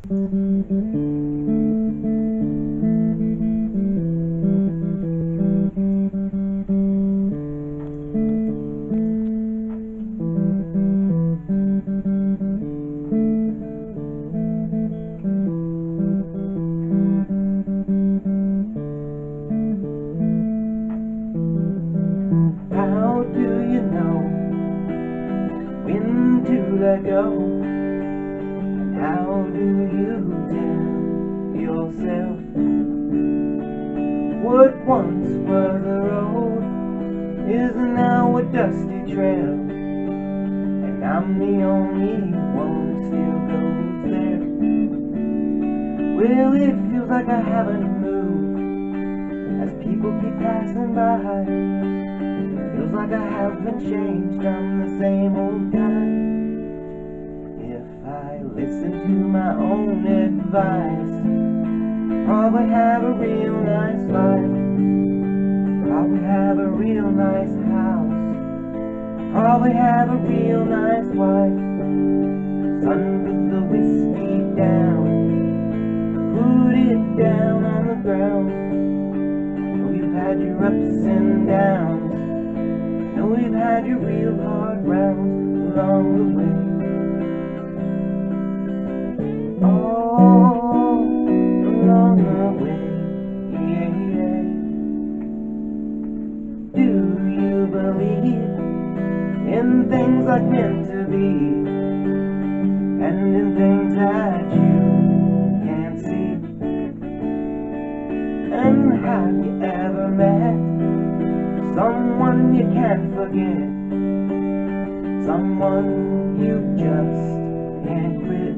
How do you know when to let go? And how do you tell yourself what once was a road is now a dusty trail, and I'm the only one who still goes there? Well, it feels like I haven't moved as people keep passing by. Feels like I haven't changed, I'm the same old guy. If I listen to my own advice, probably have a real nice life, probably have a real nice house, probably have a real nice wife. Son, put the whiskey down, put it down on the ground. I know you've had your ups and downs, know you've had your real hard rounds along the way. Oh, along the way, yeah, yeah. Do you believe in things like meant to be, and in things that you can't see? And have you ever met someone you can't forget, someone you just can't quit?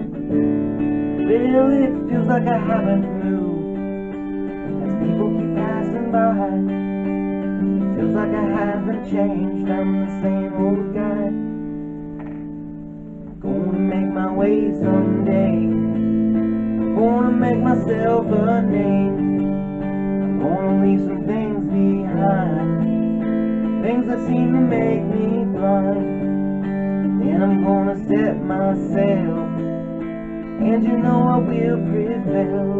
Well, it feels like I haven't moved as people keep passing by. It feels like I haven't changed, I'm the same old guy. Gonna make my way someday, gonna make myself a name, gonna leave some things behind, things that seem to make me blind. Then I'm gonna set my sail, and you know I will prevail.